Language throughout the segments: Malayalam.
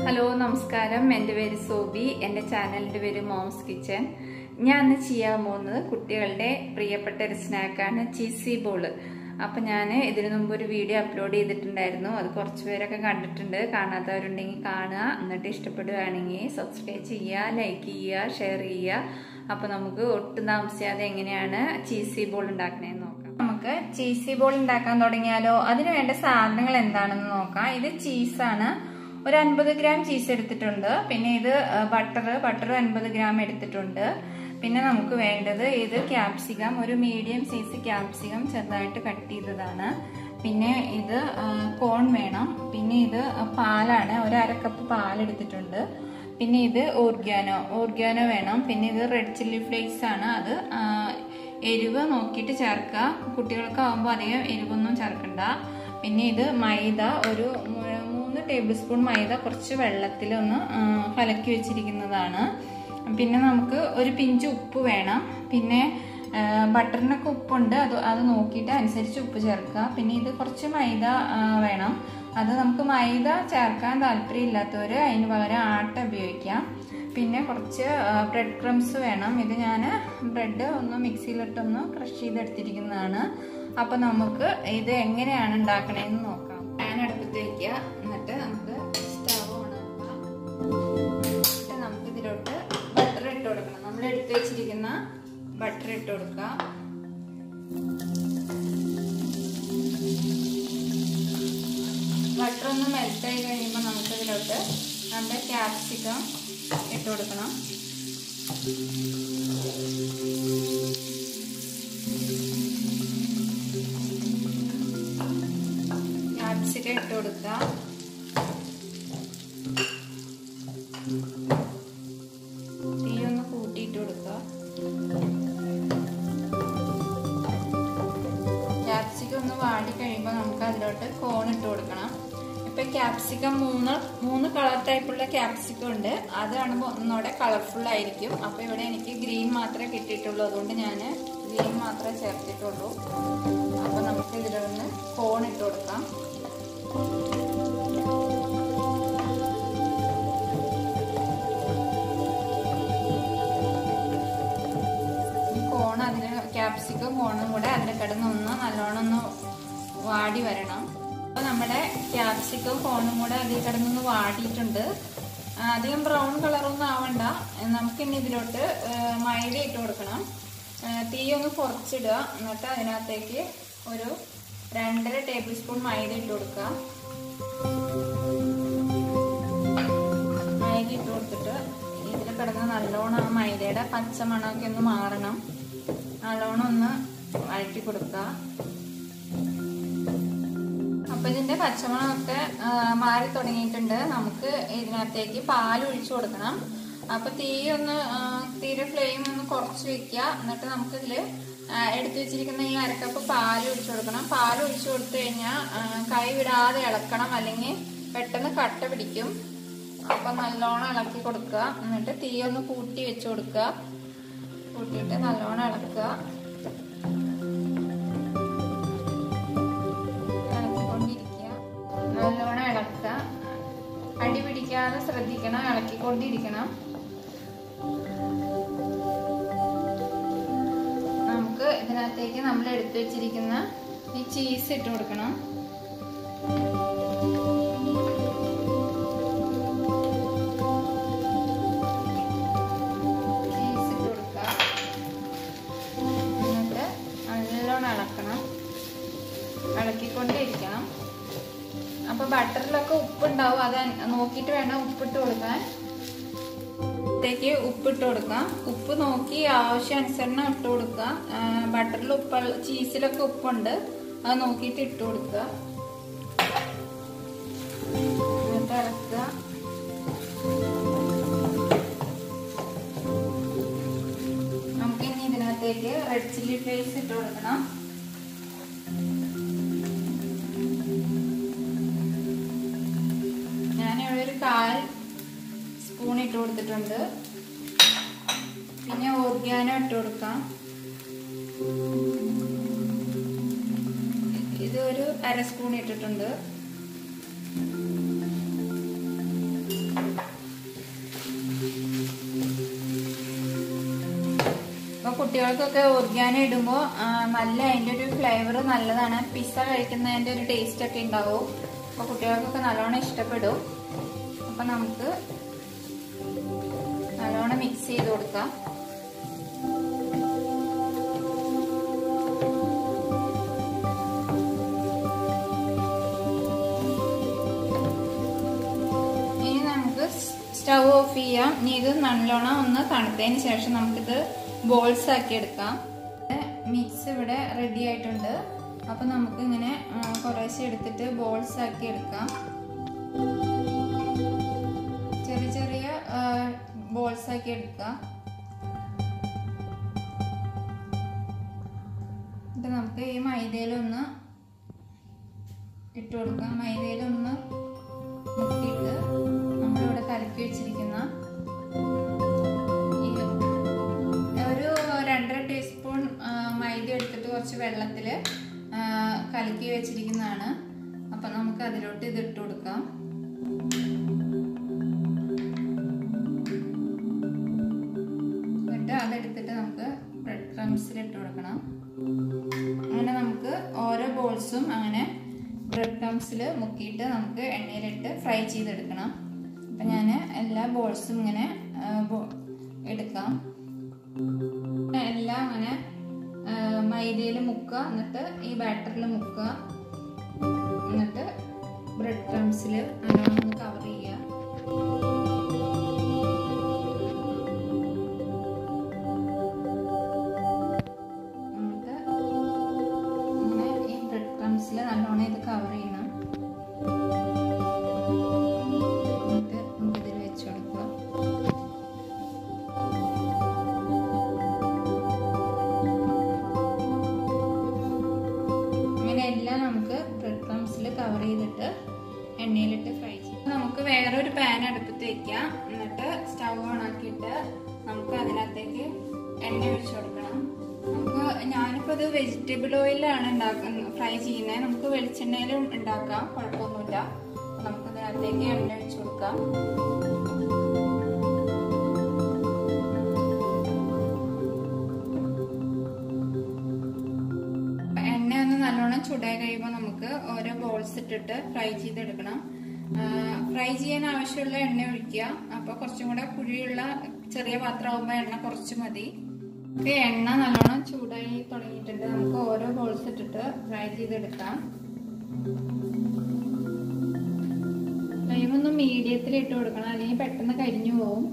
ഹലോ നമസ്കാരം, എൻ്റെ പേര് സോബി. എൻ്റെ ചാനലിൻ്റെ പേര് മോംസ് കിച്ചൻ. ഞാൻ ഇന്ന് ചെയ്യാൻ പോകുന്നത് കുട്ടികളുടെ പ്രിയപ്പെട്ട ഒരു സ്നാക്കാണ് ചീസി ബോൾ. അപ്പം ഞാൻ ഇതിനു മുമ്പ് ഒരു വീഡിയോ അപ്ലോഡ് ചെയ്തിട്ടുണ്ടായിരുന്നു. അത് കുറച്ച് പേരൊക്കെ കണ്ടിട്ടുണ്ട്. കാണാത്തവരുണ്ടെങ്കിൽ കാണുക, എന്നിട്ട് ഇഷ്ടപ്പെടുകയാണെങ്കിൽ സബ്സ്ക്രൈബ് ചെയ്യുക, ലൈക്ക് ചെയ്യുക, ഷെയർ ചെയ്യുക. അപ്പം നമുക്ക് ഒട്ടും താമസിയാതെ എങ്ങനെയാണ് ചീസി ബോൾ ഉണ്ടാക്കണേന്ന് നോക്കാം. നമുക്ക് ചീസി ബോൾ ഉണ്ടാക്കാൻ തുടങ്ങിയാലോ? അതിന് വേണ്ട സാധനങ്ങൾ എന്താണെന്ന് നോക്കാം. ഇത് ചീസാണ്. ഒരു 50 ഗ്രാം ചീസ് എടുത്തിട്ടുണ്ട്. പിന്നെ ഇത് ബട്ടർ 50 ഗ്രാം എടുത്തിട്ടുണ്ട്. പിന്നെ നമുക്ക് വേണ്ടത് ഇത് ക്യാപ്സിക്കം, ഒരു മീഡിയം സൈസ് ക്യാപ്സിക്കം ചെറുതായിട്ട് കട്ട് ചെയ്തതാണ്. പിന്നെ ഇത് കോൺ വേണം. പിന്നെ ഇത് പാലാണ്, ഒരു 1/2 കപ്പ് പാലെടുത്തിട്ടുണ്ട്. പിന്നെ ഇത് ഓർഗാനോ വേണം. പിന്നെ ഇത് റെഡ് ചില്ലി ഫ്ലേക്സ് ആണ്. അത് എരിവ് നോക്കിയിട്ട് ചേർക്കുക. കുട്ടികൾക്കാവുമ്പോൾ അധികം എരിവൊന്നും ചേർക്കണ്ട. പിന്നെ ഇത് മൈദ, ഒരു 3 ടേബിൾ സ്പൂൺ മൈദ കുറച്ച് വെള്ളത്തിൽ ഒന്ന് കലക്കി വെച്ചിരിക്കുന്നതാണ്. പിന്നെ നമുക്ക് ഒരു പിഞ്ച് ഉപ്പ് വേണം. പിന്നെ ബട്ടറിനൊക്കെ ഉപ്പുണ്ട്, അത് നോക്കിയിട്ട് അനുസരിച്ച് ഉപ്പ് ചേർക്കുക. പിന്നെ ഇത് കുറച്ച് മൈദ വേണം. അത് നമുക്ക് മൈദ ചേർക്കാൻ താല്പര്യമില്ലാത്തവർ അതിന് പകരം ആട്ട ഉപയോഗിക്കാം. പിന്നെ കുറച്ച് ബ്രെഡ് ക്രംസ് വേണം. ഇത് ഞാൻ ബ്രെഡ് ഒന്ന് മിക്സിയിലിട്ടൊന്ന് ക്രഷ് ചെയ്തെടുത്തിരിക്കുന്നതാണ്. അപ്പം നമുക്ക് ഇത് എങ്ങനെയാണ് ഉണ്ടാക്കണേന്ന് നോക്കാം. പാൻ അടുപ്പത്ത് വയ്ക്കുക. എന്നിട്ട് നമുക്ക് സ്റ്റവ് ഓണാക്കാം. എന്നിട്ട് നമുക്ക് ഇതിലോട്ട് ബട്ടർ ഇട്ട് കൊടുക്കണം. നമ്മൾ എടുത്ത് വെച്ചിരിക്കുന്ന ബട്ടർ ഇട്ട് കൊടുക്കുക. ബട്ടർ ഒന്ന് മെൽറ്റായി കഴിയുമ്പോൾ നമുക്ക് ഇതിലോട്ട് നമ്മുടെ ക്യാപ്സിക്കം ഇട്ട് കൊടുക്കണം. ക്യാപ്സിക്കം ഇട്ട് കൊടുക്കുക. തീ ഒന്ന് കൂട്ടിയിട്ട് കൊടുക്കുക. ക്യാപ്സിക്കം ഒന്ന് വാടി കഴിയുമ്പോൾ നമുക്ക് അതിലോട്ട് കോൺ ഇട്ട് കൊടുക്കണം. ഇപ്പൊ ക്യാപ്സിക്കം മൂന്ന് കളർ ടൈപ്പുള്ള ക്യാപ്സിക്കം ഉണ്ട്. അത് കാണുമ്പോൾ ഒന്നുകൂടെ കളർഫുൾ ആയിരിക്കും. അപ്പൊ ഇവിടെ എനിക്ക് ഗ്രീൻ മാത്രമേ കിട്ടിയിട്ടുള്ളൂ. അതുകൊണ്ട് ഞാൻ ഗ്രീൻ മാത്രമേ ചേർത്തിട്ടുള്ളൂ. അപ്പൊ നമുക്ക് ഇതിലൊന്ന് കോൺ ഇട്ട് കൊടുക്കാം. ക്യാപ്സിക്കം കോണും കൂടെ അതിൽ കിടന്നൊന്ന് നല്ലോണം ഒന്ന് വാടി വരണം. അപ്പോൾ നമ്മുടെ ക്യാപ്സിക്കം കോണും കൂടെ അതിൽ കിടന്നൊന്ന് വാടിയിട്ടുണ്ട്. അധികം ബ്രൗൺ കളറൊന്നും ആവണ്ട. നമുക്കിനി ഇതിലോട്ട് മൈദ ഇട്ട് കൊടുക്കണം. തീ ഒന്ന് കുറച്ചിടുക. എന്നിട്ട് അതിനകത്തേക്ക് ഒരു 2.5 ടേബിൾ സ്പൂൺ മൈദ ഇട്ട് കൊടുക്കുക. മൈദ ഇട്ട് കൊടുത്തിട്ട് ഇതിൽ കിടന്ന് നല്ലോണം മൈദയുടെ പച്ചമണമൊക്കെ ഒന്ന് മാറണം. നല്ലോണം ഒന്ന് വഴറ്റി കൊടുക്കുക. അപ്പൊ ഇതിന്റെ പച്ചമണമൊക്കെ മാറി തുടങ്ങിയിട്ടുണ്ട്. നമുക്ക് ഇതിനകത്തേക്ക് പാൽ ഒഴിച്ചു കൊടുക്കണം. അപ്പൊ തീരെ ഫ്ലെയിം ഒന്ന് കുറച്ച് വെക്കുക. എന്നിട്ട് നമുക്ക് ഇതില് എടുത്തു വെച്ചിരിക്കുന്ന ഈ 1/2 കപ്പ് പാൽ ഒഴിച്ചു കൊടുക്കണം. പാൽ ഒഴിച്ചു കൊടുത്തു കഴിഞ്ഞാൽ കൈ വിടാതെ ഇളക്കണം, അല്ലെങ്കിൽ പെട്ടെന്ന് കട്ട പിടിക്കും. അപ്പൊ നല്ലോണം ഇളക്കി കൊടുക്കുക. എന്നിട്ട് തീ ഒന്ന് കൂട്ടി വെച്ചു കൊടുക്കുക. കൂട്ടിയിട്ട് നല്ലോണം ഇളക്കുക. ഇളക്കിക്കൊണ്ടിരിക്കുക. നല്ലോണം ഇളക്കുക. അടി പിടിക്കാതെ ശ്രദ്ധിക്കണം. ഇളക്കിക്കൊണ്ടിരിക്കണം. നമുക്ക് ഇതിനകത്തേക്ക് നമ്മൾ എടുത്തു വെച്ചിരിക്കുന്ന ഈ ചീസ് ഇട്ട് കൊടുക്കണം. ഇളക്കിക്കൊണ്ടിരിക്കണം. അപ്പൊ ബട്ടറിലൊക്കെ ഉപ്പുണ്ടാവും. അത് നോക്കിയിട്ട് വേണം ഉപ്പിട്ട് കൊടുക്കാൻ. ഉപ്പിട്ട് കൊടുക്കാം. ഉപ്പ് നോക്കി ആവശ്യാനുസരണം ഇട്ട് കൊടുക്കുക. ബട്ടറിൽ ചീസിലൊക്കെ ഉപ്പുണ്ട്. അത് നോക്കിയിട്ട് ഇട്ട് കൊടുക്കുക. എന്നിട്ട് ഇളക്കുക. നമുക്കിനി ഇതിനകത്തേക്ക് റെഡ് ചില്ലി ഫ്ലേക്സ് ഇട്ട് കൊടുക്കണം. ഒരു 1/4 സ്പൂൺ ഇട്ട് കൊടുത്തിട്ടുണ്ട്. പിന്നെ ഓർഗാനോ ഇട്ട് കൊടുക്കാം. ഇത് ഒരു 1/2 സ്പൂൺ ഇട്ടിട്ടുണ്ട്. കുട്ടികൾക്കൊക്കെ ഓർഗാനോ ഇടുമ്പോൾ നല്ല അതിൻ്റെ ഒരു ഫ്ലേവർ നല്ലതാണ്. പിസ്സ കഴിക്കുന്നതിൻ്റെ ഒരു ടേസ്റ്റ് ഒക്കെ ഉണ്ടാവും. അപ്പോൾ കുട്ടികൾക്കൊക്കെ നല്ലോണം ഇഷ്ടപ്പെടും. അപ്പം നമുക്ക് നല്ലോണം മിക്സ് ചെയ്ത് കൊടുക്കാം. ഇനി നമുക്ക് സ്റ്റവ് ഓഫ് ചെയ്യാം. ഇനി ഇത് നല്ലോണം ഒന്ന് തണുത്തതിന് ശേഷം നമുക്കിത് ബോൾസ് ആക്കി എടുക്കാം. മിക്സ് ഇവിടെ റെഡി ആയിട്ടുണ്ട്. അപ്പം നമുക്ക് ഇങ്ങനെ കുറേശ്ശെ എടുത്തിട്ട് ബോൾസ് ആക്കി എടുക്കാം. ചെറിയ ചെറിയ ബോൾസ് ആക്കി എടുക്കാം. ഇത് നമുക്ക് ഈ മൈദയിലൊന്ന് ഇട്ട് കൊടുക്കാം. മൈദയിലൊന്ന് മുക്കിയിട്ട് നമ്മളിവിടെ കലക്കി വെച്ചിരിക്കുന്ന ഒരു 2.5 ടീസ്പൂൺ മൈദ എടുത്തിട്ട് കുറച്ച് വെള്ളത്തിൽ കലക്കി വെച്ചിരിക്കുന്നതാണ്. അപ്പം നമുക്ക് അതിലോട്ട് ഇത് ഇട്ട് കൊടുക്കാം. എന്നിട്ട് അതെടുത്തിട്ട് നമുക്ക് ബ്രെഡ് ക്രംസിൽ ഇട്ട് കൊടുക്കണം. അങ്ങനെ നമുക്ക് ഓരോ ബോൾസും അങ്ങനെ ബ്രെഡ് ക്രംസിൽ മുക്കിയിട്ട് നമുക്ക് എണ്ണയിലിട്ട് ഫ്രൈ ചെയ്തെടുക്കണം. അപ്പം ഞാൻ എല്ലാ ബോൾസും ഇങ്ങനെ എടുക്കാം. എല്ലാം അങ്ങനെ മൈദയിൽ മുക്കുക, എന്നിട്ട് ഈ ബാറ്ററിൽ മുക്കുക, എന്നിട്ട് ബ്രെഡ് ക്രംസിൽ നല്ലോണം ഒന്ന് കവർ ചെയ്യുക. എന്നിട്ട് ഇങ്ങനെ ഈ ബ്രെഡ് ക്രംസിൽ നല്ലോണം ഇത് കവർ ചെയ്യണം. എന്നിട്ട് നമുക്കിതിൽ വെച്ച് കൊടുക്കുക. എല്ലാം നമുക്ക് ബ്രെഡ് ക്രംസിൽ കവർ ചെയ്തിട്ട് എണ്ണയിലിട്ട് ഫ്രൈ ചെയ്യാം. നമുക്ക് വേറൊരു പാൻ അടുപ്പത്ത് വെക്കാം. എന്നിട്ട് സ്റ്റവ് ഓൺ ആക്കിയിട്ട് നമുക്ക് അതിനകത്തേക്ക് എണ്ണ ഒഴിച്ചു കൊടുക്കണം. നമുക്ക് ഞാനിപ്പോൾ ഇത് വെജിറ്റബിൾ ഓയിലാണ് ഫ്രൈ ചെയ്യുന്നത്. നമുക്ക് വെളിച്ചെണ്ണയിലും ഉണ്ടാക്കാം, കുഴപ്പമൊന്നുമില്ല. നമുക്ക് അതിനകത്തേക്ക് എണ്ണ ഒഴിച്ചു കൊടുക്കാം. നല്ലോണം ചൂടായി കഴിയുമ്പോൾ നമുക്ക് ഓരോ ബോൾസ് ഇട്ടിട്ട് ഫ്രൈ ചെയ്തെടുക്കണം. ഫ്രൈ ചെയ്യാൻ ആവശ്യമുള്ള എണ്ണ ഒഴിക്കുക. അപ്പോൾ കുറച്ചും കൂടെ കുഴിയുള്ള ചെറിയ പാത്രമാകുമ്പോൾ എണ്ണ കുറച്ച് മതി. എണ്ണ നല്ലോണം ചൂടായി തുടങ്ങിയിട്ടുണ്ട്. നമുക്ക് ഓരോ ബോൾസ് ഇട്ടിട്ട് ഫ്രൈ ചെയ്തെടുക്കാം. ഫ്ലെയിമൊന്ന് മീഡിയത്തിൽ ഇട്ട് കൊടുക്കണം, അല്ലെങ്കിൽ പെട്ടെന്ന് കരിഞ്ഞു പോകും.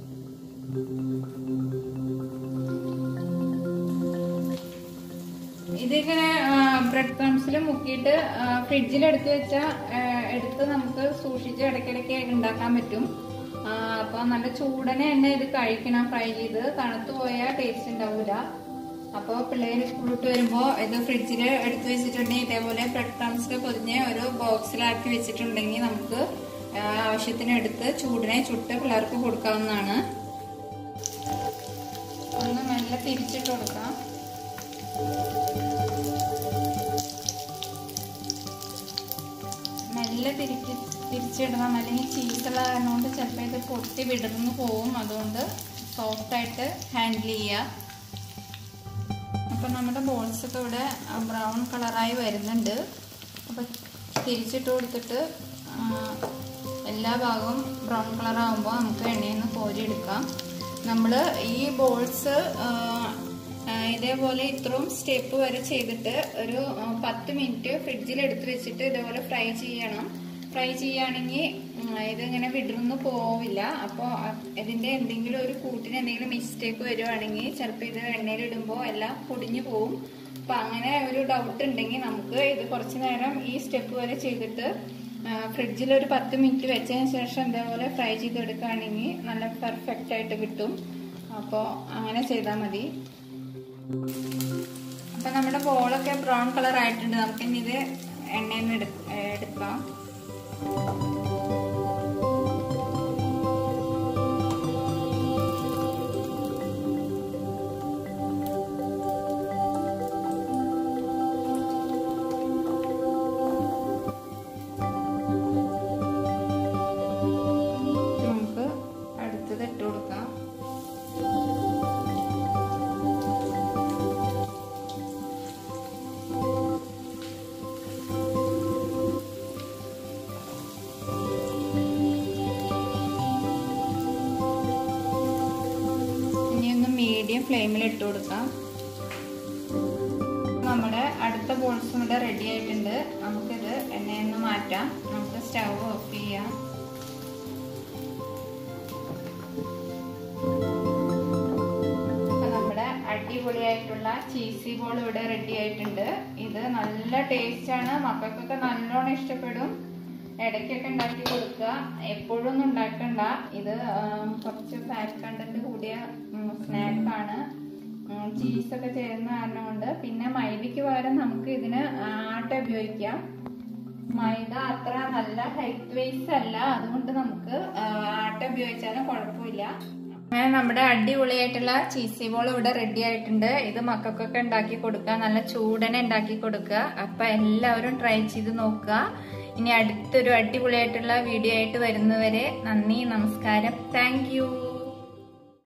ഇതിങ്ങനെ ബ്രെഡ് ക്രംസിൽ മുക്കിയിട്ട് ഫ്രിഡ്ജിൽ എടുത്ത് നമുക്ക് സൂക്ഷിച്ച് ഇടയ്ക്കിടയ്ക്ക് ഉണ്ടാക്കാൻ പറ്റും. അപ്പോൾ നല്ല ചൂടനെ തന്നെ ഇത് കഴിക്കണം. ഫ്രൈ ചെയ്ത് തണുത്തു പോയാൽ ടേസ്റ്റ് ഉണ്ടാവില്ല. അപ്പോൾ പിള്ളേർ സ്കൂളിട്ട് വരുമ്പോൾ ഇത് ഫ്രിഡ്ജിൽ എടുത്ത് വെച്ചിട്ടുണ്ടെങ്കിൽ ഇതേപോലെ ബ്രെഡ് ക്രംസിൽ പൊതിഞ്ഞ് ഒരു ബോക്സിലാക്കി വെച്ചിട്ടുണ്ടെങ്കിൽ നമുക്ക് ആവശ്യത്തിന് എടുത്ത് ചൂടിനെ ചുട്ട് പിള്ളേർക്ക് കൊടുക്കാവുന്നതാണ്. ഒന്ന് മെല്ലെ തിരിച്ചിട്ട് കൊടുക്കാം. മെല്ലെ തിരിച്ചിടണം, അല്ലെങ്കിൽ ചീസുള്ള കാരണം കൊണ്ട് ചിലപ്പോൾ ഇത് പൊട്ടി വിടർന്നു പോവും. അതുകൊണ്ട് സോഫ്റ്റായിട്ട് ഹാൻഡിൽ ചെയ്യുക. അപ്പം നമ്മുടെ ബോൾസൊക്കെ ഇവിടെ ബ്രൗൺ കളറായി വരുന്നുണ്ട്. അപ്പോൾ തിരിച്ചിട്ട് കൊടുത്തിട്ട് എല്ലാ ഭാഗവും ബ്രൗൺ കളറാകുമ്പോൾ നമുക്ക് എണ്ണയിൽ നിന്ന് കോരിയെടുക്കാം. നമ്മൾ ഈ ബോൾസ് ഇതേപോലെ ഇത്രയും സ്റ്റെപ്പ് വരെ ചെയ്തിട്ട് ഒരു 10 മിനിറ്റ് ഫ്രിഡ്ജിൽ എടുത്ത് വെച്ചിട്ട് ഇതേപോലെ ഫ്രൈ ചെയ്യണം. ഫ്രൈ ചെയ്യുകയാണെങ്കിൽ ഇതിങ്ങനെ വിടർന്നു പോവില്ല. അപ്പോൾ ഇതിൻ്റെ എന്തെങ്കിലും ഒരു കൂട്ടിന് എന്തെങ്കിലും മിസ്റ്റേക്ക് വരുവാണെങ്കിൽ ചിലപ്പോൾ ഇത് എണ്ണയിലിടുമ്പോൾ എല്ലാം പൊടിഞ്ഞു പോവും. അപ്പം അങ്ങനെ ഒരു ഡൗട്ട് ഉണ്ടെങ്കിൽ നമുക്ക് ഇത് കുറച്ച് നേരം ഈ സ്റ്റെപ്പ് വരെ ചെയ്തിട്ട് ഫ്രിഡ്ജിൽ ഒരു 10 മിനിറ്റ് വെച്ചതിന് ശേഷം ഇതേപോലെ ഫ്രൈ ചെയ്തെടുക്കുകയാണെങ്കിൽ നല്ല പെർഫെക്റ്റ് ആയിട്ട് കിട്ടും. അപ്പോൾ അങ്ങനെ ചെയ്താൽ മതി. അപ്പം നമ്മുടെ ബോളൊക്കെ ബ്രൗൺ കളർ ആയിട്ടുണ്ട്. നമുക്കിനി ഇത് എണ്ണയിൽ നിന്ന് എടുക്കാം. നമുക്ക് അടുത്തത് ഇട്ട് കൊടുക്കാം. ഫ്ലെയിമിൽ ഇട്ട് കൊടുക്കാം. നമ്മുടെ അടുത്ത ബോൾസും ഇവിടെ റെഡി ആയിട്ടുണ്ട്. നമുക്കിത് എണ്ണയിൽ നിന്ന് മാറ്റാം. നമുക്ക് സ്റ്റൗ ഓഫ് ചെയ്യാം. നമ്മുടെ അടിപൊളിയായിട്ടുള്ള ചീസി ബോൾ ഇവിടെ റെഡി ആയിട്ടുണ്ട്. ഇത് നല്ല ടേസ്റ്റ് ആണ്. മക്കൾക്കൊക്കെ നല്ലോണം ഇഷ്ടപ്പെടും. ഇടയ്ക്കൊക്കെ ഉണ്ടാക്കി കൊടുക്കുക. എപ്പോഴും ഒന്നും ഉണ്ടാക്കണ്ട. ഇത് കുറച്ച് ഫാറ്റ് കണ്ടന്റ് കൂടിയ സ്നാക്കാണ്. ചീസൊക്കെ ചേരുന്ന കാരണം കൊണ്ട്. പിന്നെ മൈദയ്ക്ക് പകരം നമുക്ക് ഇതിന് ആട്ട ഉപയോഗിക്കാം. മൈദ അത്ര നല്ല ഹെൽത്ത് വൈസ് അല്ല, അതുകൊണ്ട് നമുക്ക് ആട്ട ഉപയോഗിച്ചാലും കുഴപ്പമില്ല. അങ്ങനെ നമ്മുടെ അടിപൊളിയായിട്ടുള്ള ചീസി ബോൾ ഇവിടെ റെഡി ആയിട്ടുണ്ട്. ഇത് മക്കൾക്കൊക്കെ ഉണ്ടാക്കി കൊടുക്കുക. നല്ല ചൂടനെ ഉണ്ടാക്കി കൊടുക്കുക. അപ്പൊ എല്ലാവരും ട്രൈ ചെയ്ത് നോക്കുക. ഇനി അടുത്തൊരു അടിപൊളിയായിട്ടുള്ള വീഡിയോ ആയിട്ട് വരുന്നവരെ നന്ദി, നമസ്കാരം. Thank U.